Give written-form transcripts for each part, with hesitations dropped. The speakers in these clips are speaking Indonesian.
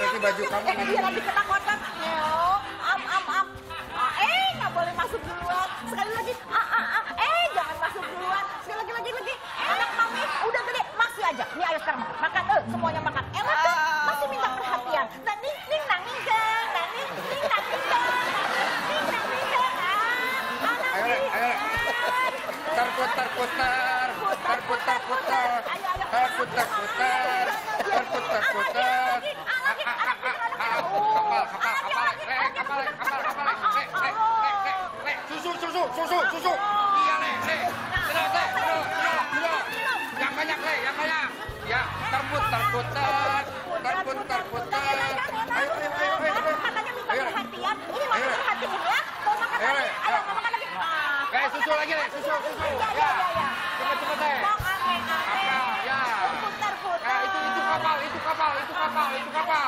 nanti baju kamu nanti. Dia lagi kena kotak. Am. Nggak boleh masuk duluan. Sekali lagi, jangan masuk duluan. Sekali lagi. Anak mami udah gede, masih aja. Nih ayo sekarang makan, semuanya makan. Enak tuh, masih minta perhatian. Nah, ning nang ning keng. Ayo. Terputar. Susu. Iya, Le. Yang banyak, Le, yang banyak. Ya, terputar. Ayo. Katanya minta perhatian. Ini mau perhatiin ya. Mau makan lagi. Ayo, makan lagi. Susu lagi, Le. Susu. Ya. Cepet, Le. Mau aneh. Ya. Putar. Itu kapal.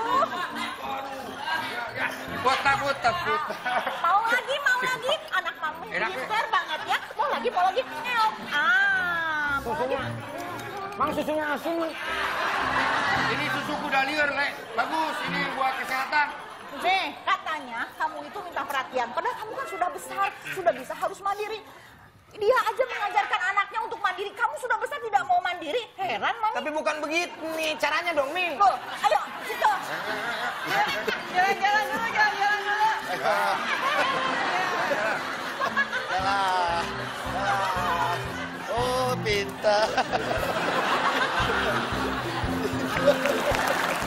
Putar. Mau lagi. Anak mami pintar banget ya. Mau lagi. Eok. Susunya. Mang susunya asin. Ini susu kuda liar, Le. Bagus, ini buat kesehatan. Nih, katanya kamu itu minta perhatian. Padahal kamu kan sudah besar, sudah bisa harus mandiri. Dia aja mengajarkan anaknya untuk mandiri. Kamu sudah besar tidak mau mandiri. Heran, Mami. Tapi bukan begitu nih caranya dong, Mi. Loh, ayo, situ. Jalan dulu. Jalan. Oh, pintar.